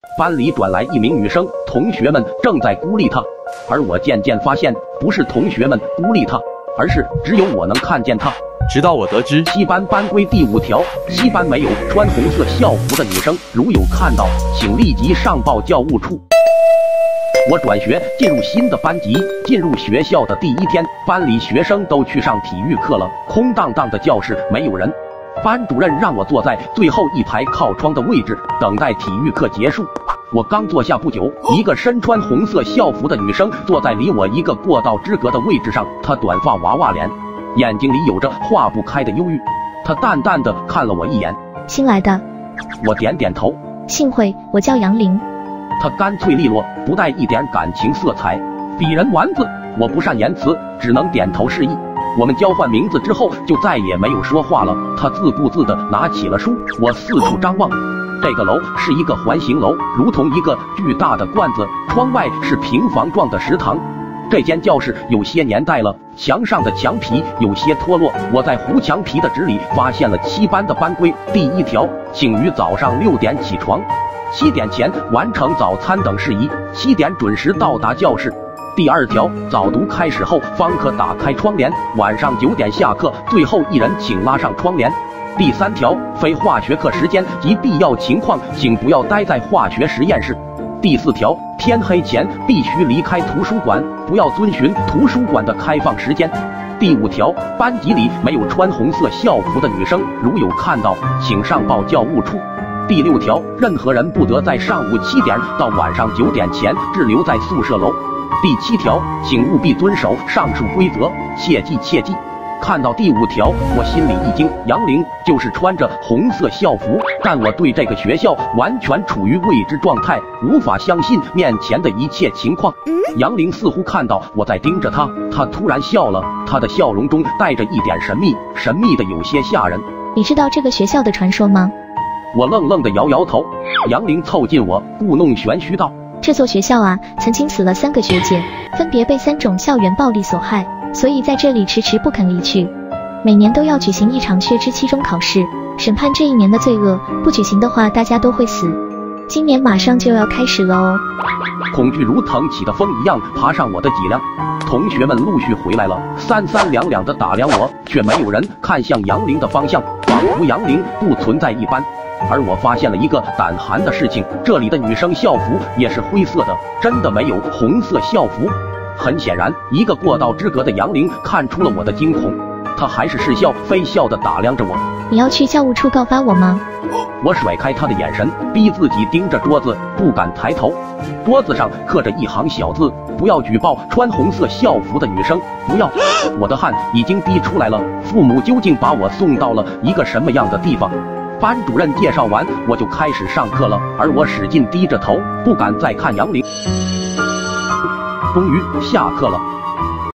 班里转来一名女生，同学们正在孤立她，而我渐渐发现，不是同学们孤立她，而是只有我能看见她。 直到我得知西班班规第5条，西班没有穿红色校服的女生，如有看到，请立即上报教务处。我转学进入新的班级，进入学校的第1天，班里学生都去上体育课了，空荡荡的教室没有人。班主任让我坐在最后一排靠窗的位置，等待体育课结束。我刚坐下不久，一个身穿红色校服的女生坐在离我一个过道之隔的位置上，她短发娃娃脸，眼睛里有着化不开的忧郁。她淡淡的看了我一眼。 新来的？ 我点点头。 幸会，我叫杨玲。 她干脆利落，不带一点感情色彩，鄙人丸子。我不善言辞，只能点头示意。我们交换名字之后，就再也没有说话了。他自顾自地拿起了书，我四处张望。这个楼是一个环形楼，如同一个巨大的罐子，窗外是平房状的食堂。这间教室有些年代了，墙上的墙皮有些脱落。我在糊墙皮的纸里发现了7班的班规，第1条，请于早上6点起床，7点前完成早餐等事宜，7点准时到达教室。第2条，早读开始后方可打开窗帘，晚上9点下课，最后1人请拉上窗帘。第3条，非化学课时间及必要情况，请不要待在化学实验室。第4条，天黑前必须离开图书馆，不要遵循图书馆的开放时间。第5条，班级里没有穿红色校服的女生，如有看到，请上报教务处。第6条，任何人不得在上午7点到晚上9点前滞留在宿舍楼。第7条，请务必遵守上述规则，切记切记。看到第5条，我心里一惊，杨玲就是穿着红色校服，但我对这个学校完全处于未知状态，无法相信面前的一切情况。杨玲似乎看到我在盯着她，她突然笑了，她的笑容中带着一点神秘，神秘的有些吓人。 你知道这个学校的传说吗？ 我愣愣的摇摇头。杨玲凑近我，故弄玄虚道： 这所学校啊，曾经死了3个学姐，分别被3种校园暴力所害，所以在这里迟迟不肯离去。每年都要举行一场血之期中考试，审判这一年的罪恶，不举行的话大家都会死。今年马上就要开始了哦。 恐惧如腾起的风一样爬上我的脊梁。同学们陆续回来了，三三两两的打量我，却没有人看向杨玲的方向，仿佛杨玲不存在一般。而我发现了一个胆寒的事情，这里的女生校服也是灰色的，真的没有红色校服。很显然，一个过道之隔的杨玲看出了我的惊恐，她还是似笑非笑地打量着我。 你要去教务处告发我吗？ 我甩开她的眼神，逼自己盯着桌子，不敢抬头。桌子上刻着一行小字：不要举报穿红色校服的女生，不要。我的汗已经逼出来了，父母究竟把我送到了一个什么样的地方？班主任介绍完，我就开始上课了，而我使劲低着头，不敢再看杨玲。终于下课了。